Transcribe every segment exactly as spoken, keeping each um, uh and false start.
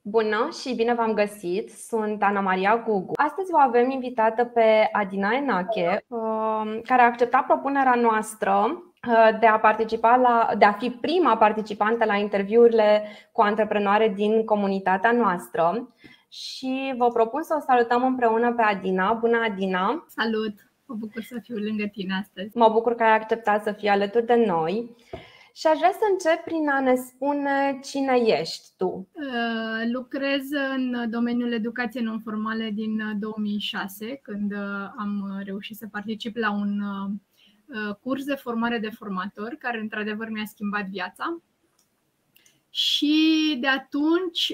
Bună și bine v-am găsit! Sunt Ana Maria Gugu. Astăzi o avem invitată pe Adina Enache, care a acceptat propunerea noastră de a participa la, de a fi prima participantă la interviurile cu antreprenoare din comunitatea noastră. Și vă propun să o salutăm împreună pe Adina. Bună, Adina! Salut! Mă bucur să fiu lângă tine astăzi. Mă bucur că ai acceptat să fii alături de noi. Și aș vrea să încep prin a ne spune cine ești tu. Lucrez în domeniul educației non-formale din două mii șase, când am reușit să particip la un curs de formare de formatori, care într-adevăr mi-a schimbat viața. Și de atunci,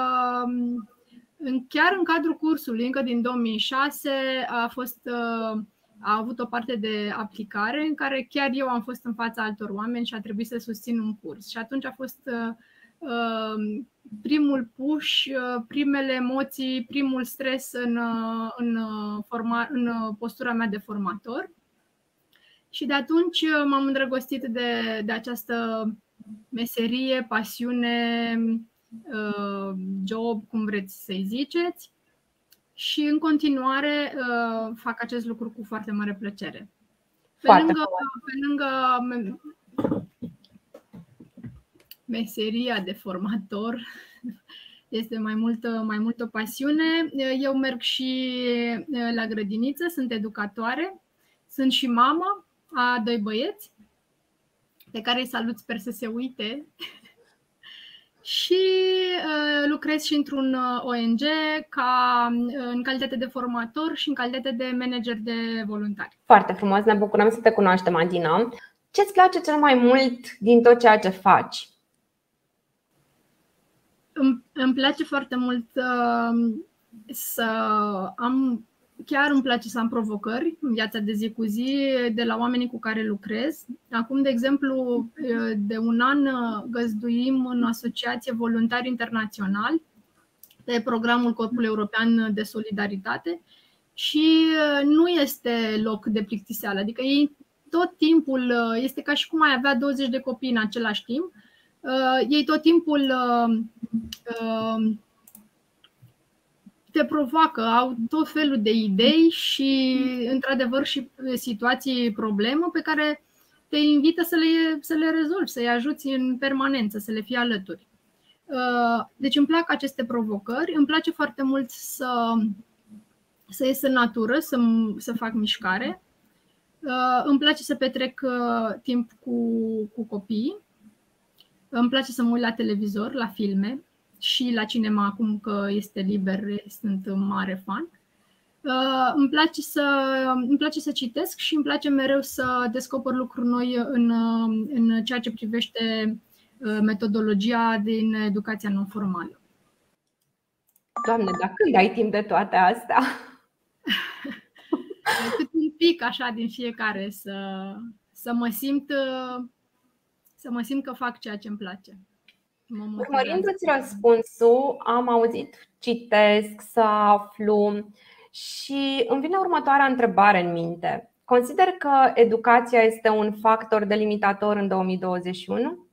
chiar în cadrul cursului, încă din două mii șase, a fost... a avut o parte de aplicare în care chiar eu am fost în fața altor oameni și a trebuit să susțin un curs. Și atunci a fost uh, primul push, uh, primele emoții, primul stres în, uh, în, forma, în postura mea de formator. Și de atunci m-am îndrăgostit de, de această meserie, pasiune, uh, job, cum vreți să-i ziceți. Și în continuare uh, fac acest lucru cu foarte mare plăcere. Pe foarte lângă, pe lângă meseria de formator, este mai multă, mai multă pasiune. Eu merg și la grădiniță, sunt educatoare, sunt și mamă a doi băieți, pe care îi salut, sper să se uite. Și uh, lucrez și într-un O N G ca, în calitate de formator și în calitate de manager de voluntari. Foarte frumos, ne bucurăm să te cunoaștem, Adina. Ce-ți place cel mai mult din tot ceea ce faci? Îmi, îmi place foarte mult uh, să am, chiar îmi place să am provocări în viața de zi cu zi de la oamenii cu care lucrez. Acum, de exemplu, de un an găzduim în asociație voluntari internaționali pe programul Corpul European de Solidaritate și nu este loc de plictiseală. Adică ei tot timpul, este ca și cum ai avea douăzeci de copii în același timp, ei tot timpul te provoacă, au tot felul de idei și, într-adevăr, și situații, problemă pe care te invită să le, să le rezolvi, să-i ajuți în permanență, să le fii alături. Deci îmi plac aceste provocări, îmi place foarte mult să, să ies în natură, să, să fac mișcare. Îmi place să petrec timp cu, cu copiii. Îmi place să mă uit la televizor, la filme. Și la cinema, acum că este liber, sunt mare fan. Uh, îmi place să, îmi place să citesc și îmi place mereu să descoper lucruri noi în, în ceea ce privește metodologia din educația non-formală. Doamne, dar când ai timp de toate astea? Cât un pic așa din fiecare, să, să mă simt, să mă simt că fac ceea ce îmi place. Urmărindu-ți răspunsul, am auzit, citesc, să aflu și îmi vine următoarea întrebare în minte. Consider că educația este un factor delimitator în două mii douăzeci și unu?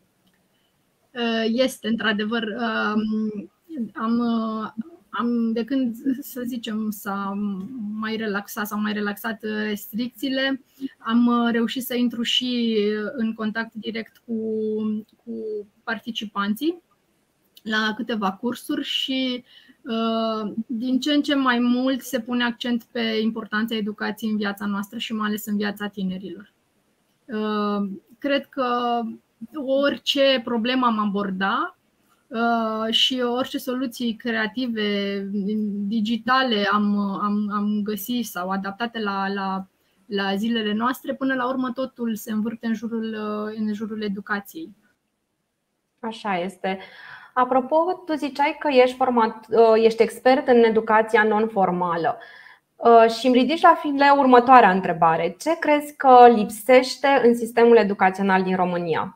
Este, într-adevăr. Am, am, de când, să zicem, s-a mai relaxat, s-au mai relaxat restricțiile, am reușit să intru și în contact direct cu, cu participanții la câteva cursuri și din ce în ce mai mult se pune accent pe importanța educației în viața noastră și mai ales în viața tinerilor. Cred că orice problemă am aborda și orice soluții creative, digitale am, am, am găsit sau adaptate la, la, la zilele noastre, până la urmă totul se învârte în jurul, în jurul educației. Așa este. Apropo, tu ziceai că ești, format, ești expert în educația non-formală și îmi ridici la file următoarea întrebare. Ce crezi că lipsește în sistemul educațional din România?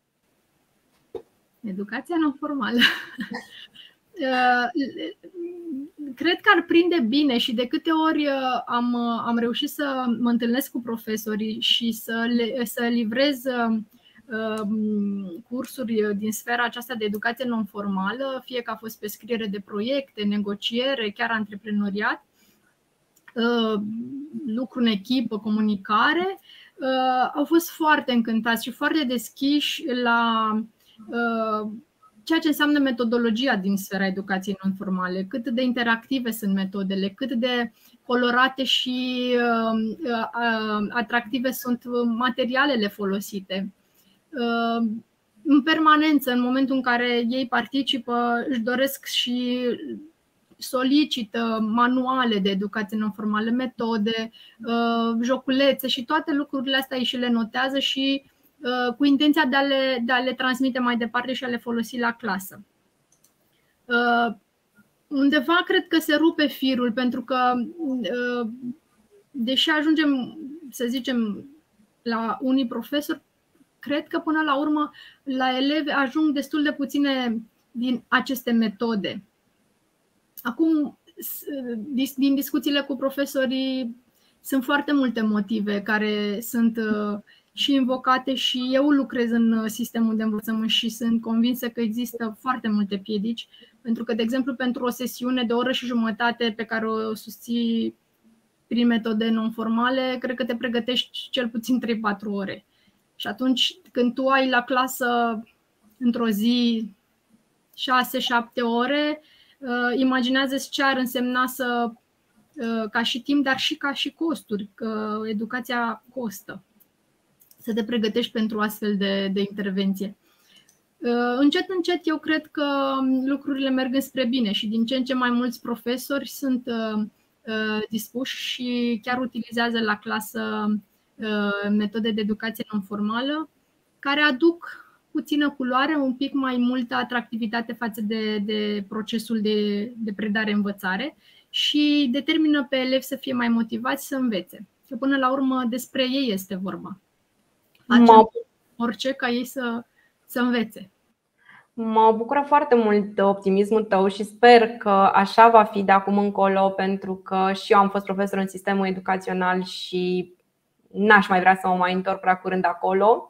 Educația non-formală. Cred că ar prinde bine și de câte ori am, am reușit să mă întâlnesc cu profesorii și să, le, să livrez cursuri din sfera aceasta de educație non-formală, fie că a fost pe scriere de proiecte, negociere, chiar antreprenoriat, lucru în echipă, comunicare, au fost foarte încântați și foarte deschiși la ceea ce înseamnă metodologia din sfera educației non-formale, cât de interactive sunt metodele, cât de colorate și atractive sunt materialele folosite. În permanență, în momentul în care ei participă, își doresc și solicită manuale de educație non-formală, metode, joculețe și toate lucrurile astea ei și le notează și cu intenția de a le, de a le transmite mai departe și a le folosi la clasă. Undeva cred că se rupe firul, pentru că deși ajungem, să zicem, la unii profesori, cred că până la urmă la elevi ajung destul de puține din aceste metode. Acum, din discuțiile cu profesorii, sunt foarte multe motive care sunt și invocate și eu lucrez în sistemul de învățământ și sunt convinsă că există foarte multe piedici, pentru că, de exemplu, pentru o sesiune de o oră și jumătate pe care o susții prin metode non-formale, cred că te pregătești cel puțin trei patru ore. Și atunci, când tu ai la clasă într-o zi șase șapte ore, imaginează-ți ce ar însemna să, ca și timp, dar și ca și costuri, că educația costă, să te pregătești pentru astfel de, de intervenție. Încet, încet, eu cred că lucrurile merg înspre bine și din ce în ce mai mulți profesori sunt dispuși și chiar utilizează la clasă metode de educație non-formală care aduc puțină culoare, un pic mai multă atractivitate față de, de procesul de, de predare-învățare și determină pe elevi să fie mai motivați să învețe. Că până la urmă despre ei este vorba. Facem orice ca ei să, să învețe. Mă bucură foarte mult optimismul tău și sper că așa va fi de acum încolo, pentru că și eu am fost profesor în sistemul educațional și n-aș mai vrea să mă mai întorc prea curând acolo.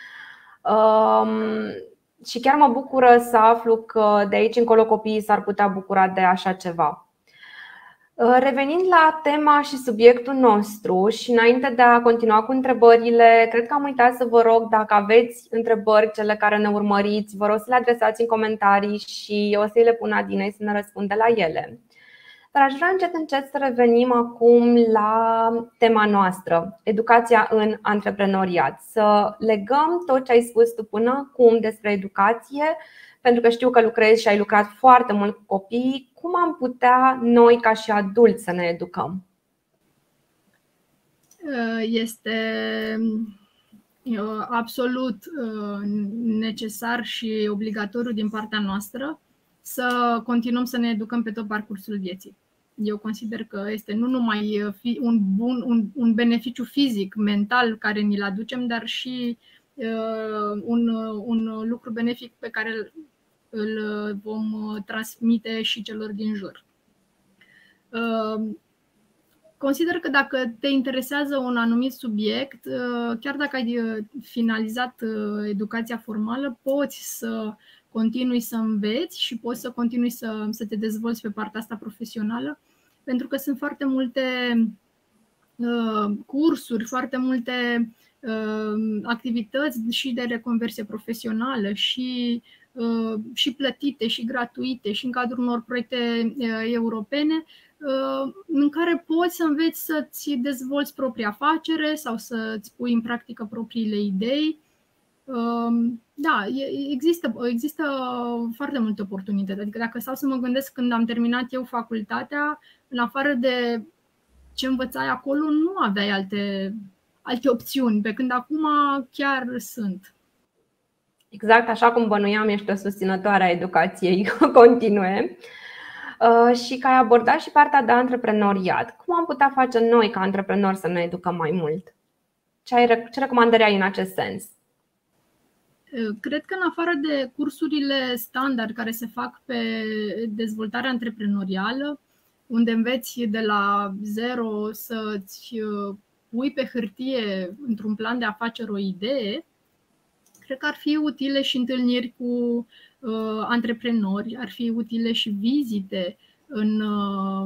Um, și chiar mă bucură să aflu că de aici încolo copiii s-ar putea bucura de așa ceva. Revenind la tema și subiectul nostru și înainte de a continua cu întrebările, cred că am uitat să vă rog, dacă aveți întrebări, cele care ne urmăriți, vă rog să le adresați în comentarii și eu o să le pun Adinei să ne răspunde la ele. Dar aș vrea încet încet să revenim acum la tema noastră, educația în antreprenoriat. Să legăm tot ce ai spus tu până acum despre educație, pentru că știu că lucrezi și ai lucrat foarte mult cu copii. Cum am putea noi ca și adulți să ne educăm? Este absolut necesar și obligatoriu din partea noastră să continuăm să ne educăm pe tot parcursul vieții. Eu consider că este nu numai un, bun, un, un beneficiu fizic, mental care ni-l aducem, dar și un, un lucru benefic pe care îl vom transmite și celor din jur. Consider că dacă te interesează un anumit subiect, chiar dacă ai finalizat educația formală, poți să continui să înveți și poți să continui să, să te dezvolți pe partea asta profesională, pentru că sunt foarte multe uh, cursuri, foarte multe uh, activități și de reconversie profesională și, uh, și plătite și gratuite și în cadrul unor proiecte uh, europene uh, în care poți să înveți să-ți dezvolți propria afacere sau să-ți pui în practică propriile idei. Da, există, există foarte multe oportunități. Adică dacă stau să mă gândesc, când am terminat eu facultatea, în afară de ce învățai acolo, nu aveai alte, alte opțiuni, pe când acum chiar sunt. Exact așa cum bănuiam, ești o susținătoare a educației continue și că ai abordat și partea de antreprenoriat. Cum am putea face noi ca antreprenori să ne educăm mai mult? Ce, ai, ce recomandări ai în acest sens? Cred că în afară de cursurile standard care se fac pe dezvoltare antreprenorială, unde înveți de la zero să-ți pui pe hârtie într-un plan de afaceri o idee, Cred că ar fi utile și întâlniri cu uh, antreprenori, ar fi utile și vizite în uh,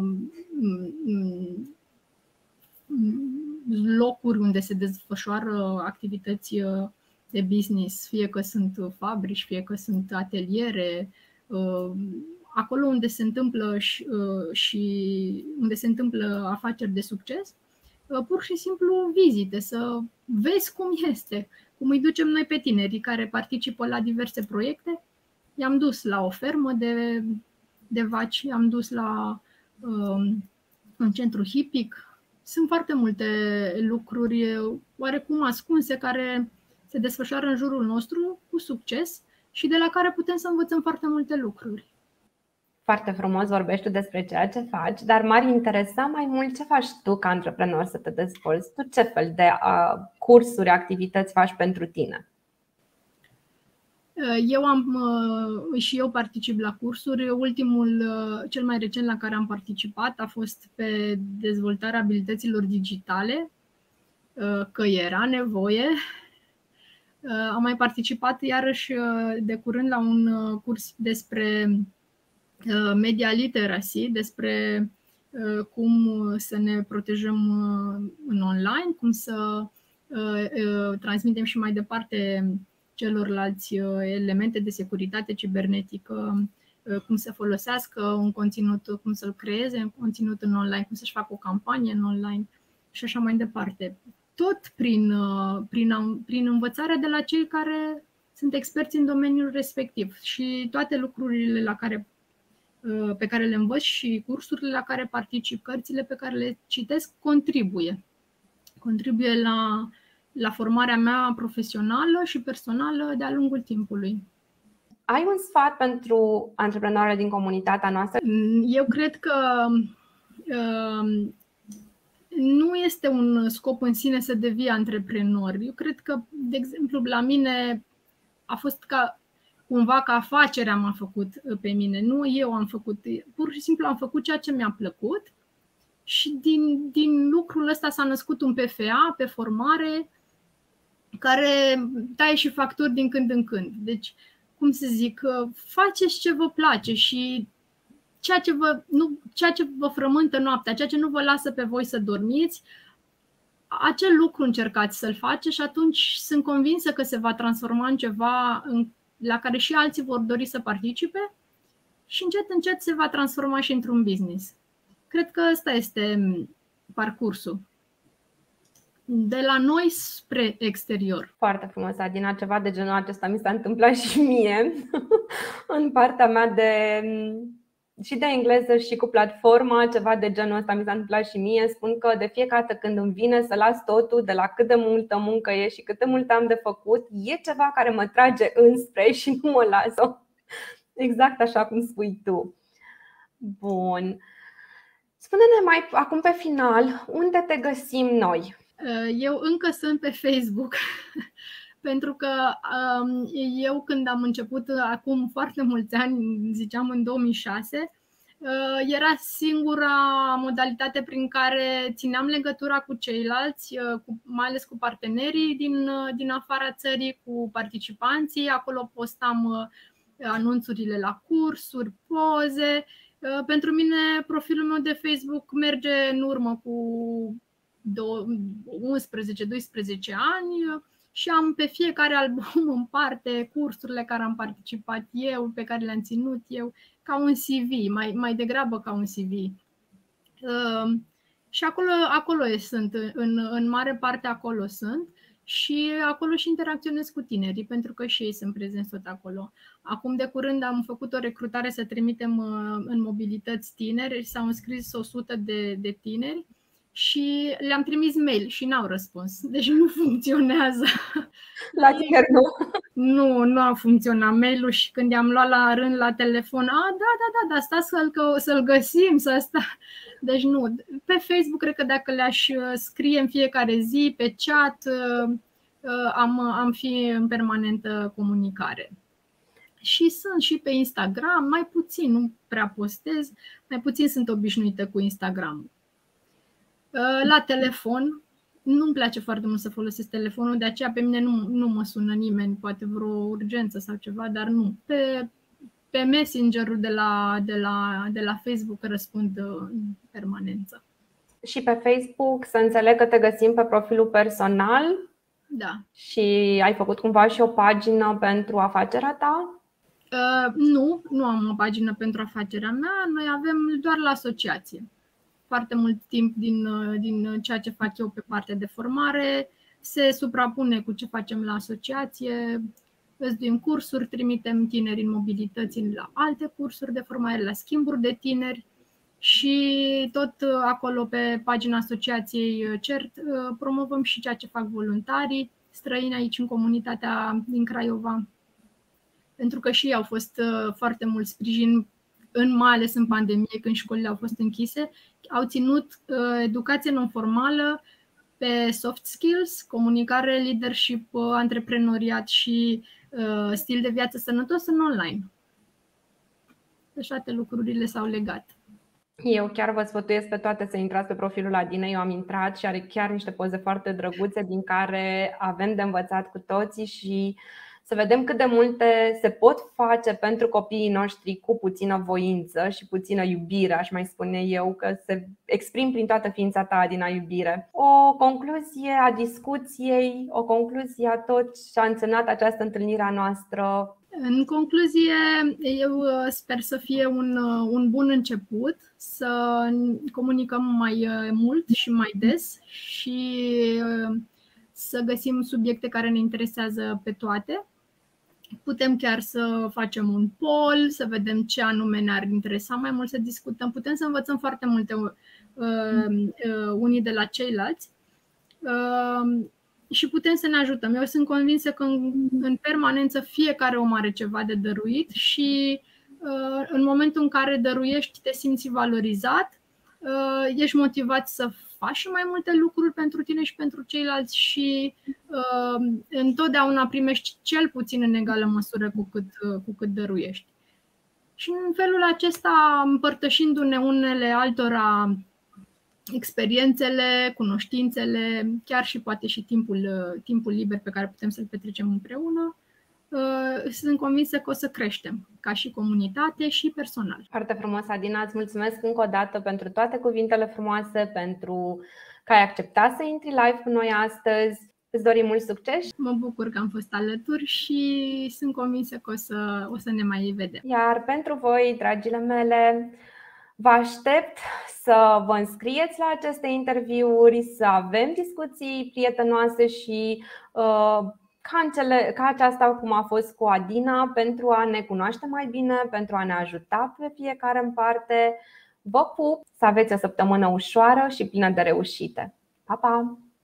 locuri unde se desfășoară activități de business, fie că sunt fabrici, fie că sunt ateliere, acolo unde se întâmplă și, și unde se întâmplă afaceri de succes, pur și simplu vizite, să vezi cum este, cum îi ducem noi pe tinerii care participă la diverse proiecte. I-am dus la o fermă de, de vaci, i-am dus la um, un centru hipic. Sunt foarte multe lucruri oarecum ascunse care se desfășoară în jurul nostru cu succes și de la care putem să învățăm foarte multe lucruri. Foarte frumos vorbești tu despre ceea ce faci, dar m-ar interesa mai mult ce faci tu ca antreprenor să te dezvolți. Tu ce fel de uh, cursuri, activități faci pentru tine? Eu am și eu particip la cursuri. Ultimul, cel mai recent la care am participat a fost pe dezvoltarea abilităților digitale, că era nevoie. Am mai participat iarăși de curând la un curs despre media literacy, despre cum să ne protejăm în online, cum să transmitem și mai departe celorlalți elemente de securitate cibernetică, cum să folosească un conținut, cum să-l creeze un conținut în online, cum să-și facă o campanie în online și așa mai departe. Tot prin, prin, prin învățarea de la cei care sunt experți în domeniul respectiv și toate lucrurile la care, pe care le învăț și cursurile la care particip, cărțile pe care le citesc, contribuie. Contribuie la la formarea mea profesională și personală de-a lungul timpului. Ai un sfat pentru antreprenorii din comunitatea noastră? Eu cred că uh, nu este un scop în sine să devii antreprenor. Eu cred că, de exemplu, la mine a fost ca cumva că afacerea m-a făcut pe mine. Nu eu am făcut, pur și simplu am făcut ceea ce mi-a plăcut și din, din lucrul ăsta s-a născut un P F A pe formare care taie și facturi din când în când. Deci, cum să zic, faceți ce vă place și ceea ce vă, nu, ceea ce vă frământă noaptea, ceea ce nu vă lasă pe voi să dormiți, acel lucru încercați să-l faceți și atunci sunt convinsă că se va transforma în ceva în, la care și alții vor dori să participe și încet, încet se va transforma și într-un business. Cred că ăsta este parcursul. De la noi spre exterior. Foarte frumos, Adina, ceva de genul acesta mi s-a întâmplat și mie în partea mea de și de engleză și cu platforma, ceva de genul ăsta mi s-a întâmplat și mie. Spun că de fiecare dată când îmi vine să las totul, de la cât de multă muncă e și cât de mult am de făcut, e ceva care mă trage înspre și nu mă lasă. Exact așa cum spui tu. Bun. Spune-ne mai acum pe final, unde te găsim noi? Eu încă sunt pe Facebook, pentru că eu când am început acum foarte mulți ani, ziceam în două mii șase, era singura modalitate prin care țineam legătura cu ceilalți, mai ales cu partenerii din, din afara țării, cu participanții. Acolo postam anunțurile la cursuri, poze. Pentru mine profilul meu de Facebook merge în urmă cu unsprezece doisprezece ani și am pe fiecare album în parte cursurile care am participat eu, pe care le-am ținut eu, ca un C V, mai, mai degrabă ca un C V. Uh, și acolo, acolo sunt, în, în mare parte acolo sunt și acolo și interacționez cu tinerii, pentru că și ei sunt prezenți tot acolo. Acum de curând am făcut o recrutare să trimitem în mobilități tineri, s-au înscris o sută de, de tineri și le-am trimis mail și n-au răspuns. Deci nu funcționează. La tineri nu. Nu, nu a funcționat mail-ul și când i-am luat la rând la telefon, a, da, da, da, da, stați să-l, să-l găsim, să sta. Deci nu. Pe Facebook cred că dacă le-aș scrie în fiecare zi, pe chat, am, am fi în permanentă comunicare. Și sunt și pe Instagram, mai puțin, nu prea postez, mai puțin sunt obișnuită cu Instagram. La telefon, nu-mi place foarte mult să folosesc telefonul, de aceea pe mine nu, nu mă sună nimeni, poate vreo urgență sau ceva, dar nu. Pe, pe Messenger-ul de la, de, la, de la Facebook răspund în permanență. Și pe Facebook să înțeleg că te găsim pe profilul personal. Da. Și ai făcut cumva și o pagină pentru afacerea ta? Uh, nu, nu am o pagină pentru afacerea mea, noi avem doar la asociație. Foarte mult timp din, din ceea ce fac eu pe partea de formare se suprapune cu ce facem la asociație. Găzduim cursuri, trimitem tineri în mobilități la alte cursuri de formare, la schimburi de tineri și tot acolo pe pagina asociației CERT promovăm și ceea ce fac voluntarii străini aici în comunitatea din Craiova, pentru că și ei au fost foarte mult sprijin, în mai ales în pandemie, când școlile au fost închise, au ținut educație non-formală pe soft skills, comunicare, leadership, antreprenoriat și stil de viață sănătos în online. Deci toate lucrurile s-au legat. Eu chiar vă sfătuiesc pe toate să intrați pe profilul Adinei. Eu am intrat și are chiar niște poze foarte drăguțe din care avem de învățat cu toții și să vedem cât de multe se pot face pentru copiii noștri cu puțină voință și puțină iubire, aș mai spune eu, că se exprim prin toată ființa ta, Adina, iubire. O concluzie a discuției, o concluzie a tot ce a însemnat această întâlnire a noastră. În concluzie, eu sper să fie un, un bun început, să comunicăm mai mult și mai des și să găsim subiecte care ne interesează pe toate. Putem chiar să facem un poll, să vedem ce anume ne-ar interesa mai mult să discutăm. Putem să învățăm foarte multe uh, uh, unii de la ceilalți uh, și putem să ne ajutăm. Eu sunt convinsă că în, în permanență fiecare om are ceva de dăruit și uh, în momentul în care dăruiești te simți valorizat, uh, ești motivat să faci și mai multe lucruri pentru tine și pentru ceilalți și uh, întotdeauna primești cel puțin în egală măsură cu cât, uh, cu cât dăruiești. Și în felul acesta, împărtășindu-ne unele altora experiențele, cunoștințele, chiar și poate și timpul, uh, timpul liber pe care putem să-l petrecem împreună, uh, sunt convinsă că o să creștem ca și comunitate și personal. Foarte frumos, Adina, îți mulțumesc încă o dată pentru toate cuvintele frumoase, pentru că ai acceptat să intri live cu noi astăzi. Îți dorim mult succes. Mă bucur că am fost alături și sunt convinsă că o să, o să ne mai vedem. Iar pentru voi, dragile mele, vă aștept să vă înscrieți la aceste interviuri, să avem discuții prietenoase și uh, Ca, în cele, ca aceasta cum a fost cu Adina, pentru a ne cunoaște mai bine, pentru a ne ajuta pe fiecare în parte. Vă pup, să aveți o săptămână ușoară și plină de reușite. Pa, pa!